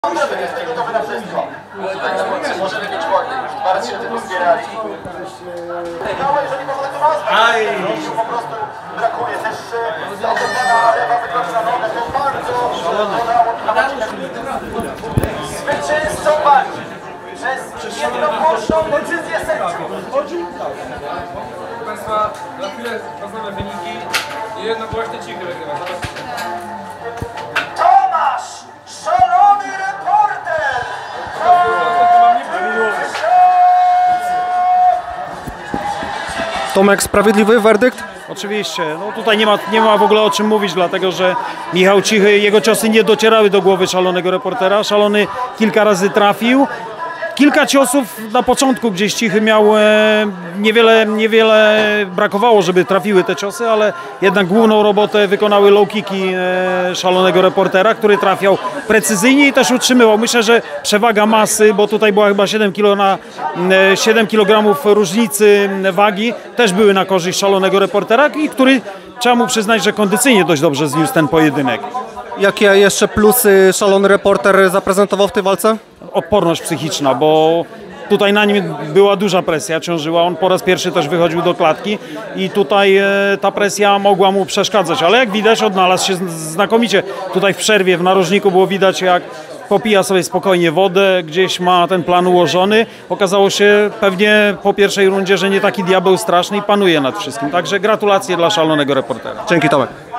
Jesteś gotowy na wszystko. Możemy mieć wojnę. Już 2 razy się tego zbierali. No, jeżeli można to nazwać. Po prostu brakuje też pana lewa wykroczna nogę. To bardzo zwycięzcą walki przez jednogłośną decyzję sędziów. Proszę Państwa, za chwilę poznamy wyniki i jednogłośnie cichy wygrywa. Tomasz, szalony reporter! Tomek, sprawiedliwy werdykt? Oczywiście, no tutaj nie ma w ogóle o czym mówić, dlatego że Michał Cichy, jego ciosy nie docierały do głowy szalonego reportera. Szalony kilka razy trafił. Kilka ciosów na początku gdzieś Cichy miał, niewiele brakowało, żeby trafiły te ciosy, ale jednak główną robotę wykonały low kicki szalonego reportera, który trafiał precyzyjnie i też utrzymywał. Myślę, że przewaga masy, bo tutaj była chyba 7 kg różnicy wagi, też były na korzyść szalonego reportera, i który, trzeba mu przyznać, że kondycyjnie dość dobrze zniósł ten pojedynek. Jakie jeszcze plusy szalony reporter zaprezentował w tej walce? Odporność psychiczna, bo tutaj na nim była duża presja, ciążyła. On po raz pierwszy też wychodził do klatki i tutaj ta presja mogła mu przeszkadzać, ale jak widać odnalazł się znakomicie. Tutaj w przerwie w narożniku było widać, jak popija sobie spokojnie wodę, gdzieś ma ten plan ułożony. Okazało się pewnie po pierwszej rundzie, że nie taki diabeł straszny i panuje nad wszystkim. Także gratulacje dla szalonego reportera. Dzięki, Tomek.